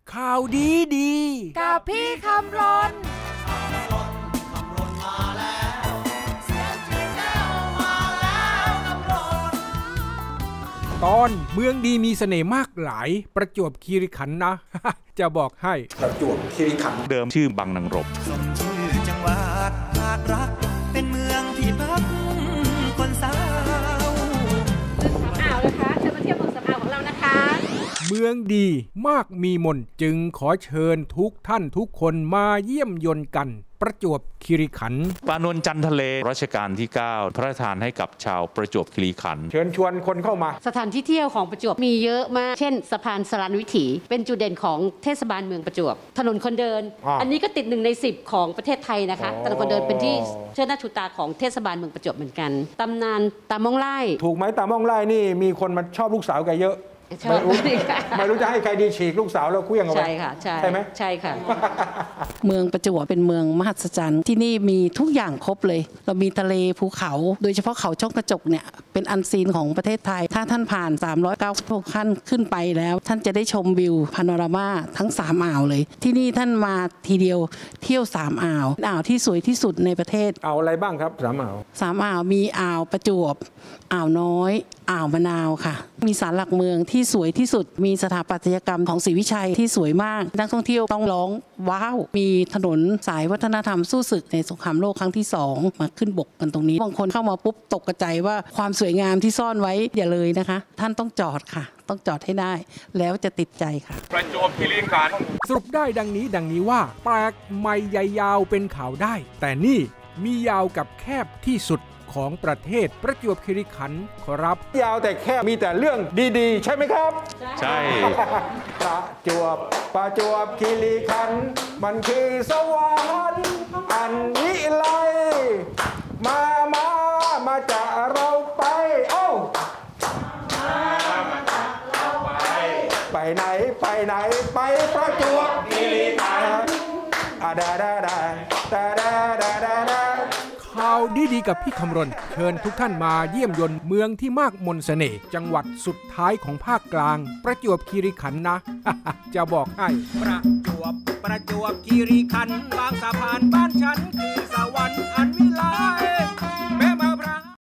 ข่าวดีดีกับพี่คำรนตอนเมืองดีมีเสน่ห์มากหลายประจวบคีรีขันธ์นะ จะบอกให้ประจวบคีรีขันธ์เดิมชื่อบางนางรมสมชื่อจังหวัดหาดรักเป็นเมืองที่พักคนสาวเมืองสำอางนะคะเชิญมาเที่ยวเมืองสำอางของเรานะคะเมืองดีมากมีมนจึงขอเชิญทุกท่านทุกคนมาเยี่ยมยนต์กันประจวบคีรีขันธ์ปลานวลจันทะเลรัชกาลที่9พระราชทานให้กับชาวประจวบคีรีขันธ์เชิญชวนคนเข้ามาสถานที่เที่ยวของประจวบมีเยอะมากเช่นสะพานสรัญวิถีเป็นจุดเด่นของเทศบาลเมืองประจวบถนนคนเดิน อันนี้ก็ติด1 ใน 10ของประเทศไทยนะคะถนนคนเดินเป็นที่เชิดหน้าชูตาของเทศบาลเมืองประจวบเหมือนกันตำนานตามองไล่ถูกไหมตามองไล่นี่มีคนมาชอบลูกสาวแกเยอะไม่รู้จะให้ใครดีฉีกลูกสาวแล้วเคลื่องเอาไว้ใช่ค่ะใช่ไหมใช่ค่ะเมืองประจวบเป็นเมืองมหัศจรรย์ที่นี่มีทุกอย่างครบเลยเรามีทะเลภูเขาโดยเฉพาะเขาช่องกระจกเนี่ยเป็นอันซีนของประเทศไทยถ้าท่านผ่าน396ขั้นขึ้นไปแล้วท่านจะได้ชมวิวพาโนรามาทั้ง3อ่าวเลยที่นี่ท่านมาทีเดียวเที่ยว3อ่าวอ่าวที่สวยที่สุดในประเทศอ่าวอะไรบ้างครับ3อ่าวอ่าวมีอ่าวประจวบอ่าวน้อยอ่าวมะนาวค่ะมีศาลหลักเมืองที่สวยที่สุดมีสถาปัตยกรรมของศรีวิชัยที่สวยมากนักท่องเที่ยวต้องร้องว้าวมีถนนสายวัฒนธรรมสู้ศึกในสงครามโลกครั้งที่2มาขึ้นบกกันตรงนี้บางคนเข้ามาปุ๊บตกกระจายว่าความสวยงามที่ซ่อนไว้อย่าเลยนะคะท่านต้องจอดค่ะต้องจอดให้ได้แล้วจะติดใจค่ะประจวบคีรีขันธ์สรุปได้ดังนี้ว่าแปลกใหม่ใหญ่ยาวเป็นข่าวได้แต่นี่มียาวกับแคบที่สุดของประเทศประจวบคีรีขันธ์ครับยาวแต่แค่มีแต่เรื่องดีๆใช่ไหมครับใช่ประจวบคีรีขันธ์มันคือสวรรค์อันวิไลมาจากเราไปเอ้าไปไหนไปประจวบคีรีขันธ์ข่าวดีๆกับพี่คำรณเชิญทุกท่านมาเยี่ยมยนต์เมืองที่มากมนต์เสน่ห์จังหวัดสุดท้ายของภาคกลางประจวบคีรีขันธ์นะ จะบอกให้ประจวบคีรีขันธ์บางสะพานบ้านฉันคือสวรรค์อันวิไล